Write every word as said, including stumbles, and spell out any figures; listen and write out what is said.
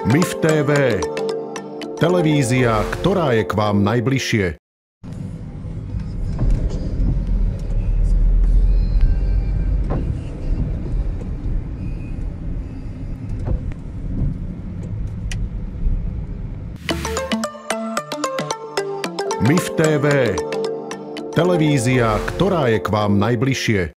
MIF té vé. Televízia, ktorá je k vám najbližšie. MIF té vé. Televízia, ktorá je k vám najbližšie.